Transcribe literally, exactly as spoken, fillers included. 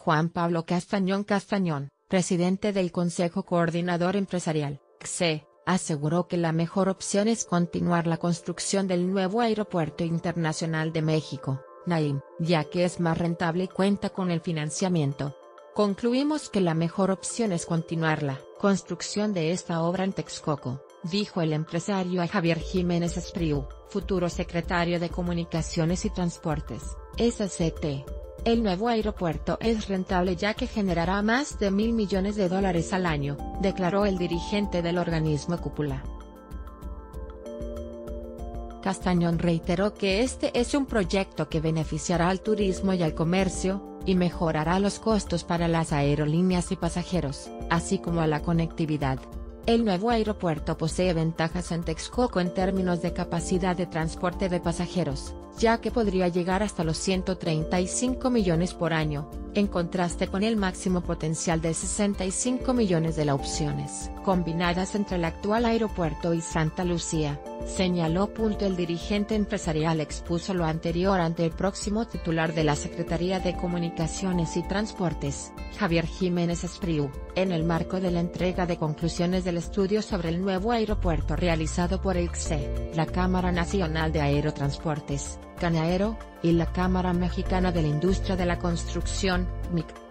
Juan Pablo Castañón Castañón, presidente del Consejo Coordinador Empresarial, C E, aseguró que la mejor opción es continuar la construcción del nuevo Aeropuerto Internacional de México, Naim, ya que es más rentable y cuenta con el financiamiento. Concluimos que la mejor opción es continuar la construcción de esta obra en Texcoco, dijo el empresario a Javier Jiménez Espriu, futuro secretario de Comunicaciones y Transportes, S C T. El nuevo aeropuerto es rentable ya que generará más de mil millones de dólares al año, declaró el dirigente del organismo cúpula. Castañón reiteró que este es un proyecto que beneficiará al turismo y al comercio, y mejorará los costos para las aerolíneas y pasajeros, así como a la conectividad. El nuevo aeropuerto posee ventajas en Texcoco en términos de capacidad de transporte de pasajeros, ya que podría llegar hasta los ciento treinta y cinco millones por año, en contraste con el máximo potencial de sesenta y cinco millones de las opciones combinadas entre el actual aeropuerto y Santa Lucía, señaló. El dirigente empresarial expuso lo anterior ante el próximo titular de la Secretaría de Comunicaciones y Transportes, Javier Jiménez Espriu, en el marco de la entrega de conclusiones del estudio sobre el nuevo aeropuerto realizado por el C E, la Cámara Nacional de Aerotransportes, CANAERO, y la Cámara Mexicana de la Industria de la Construcción, M I C.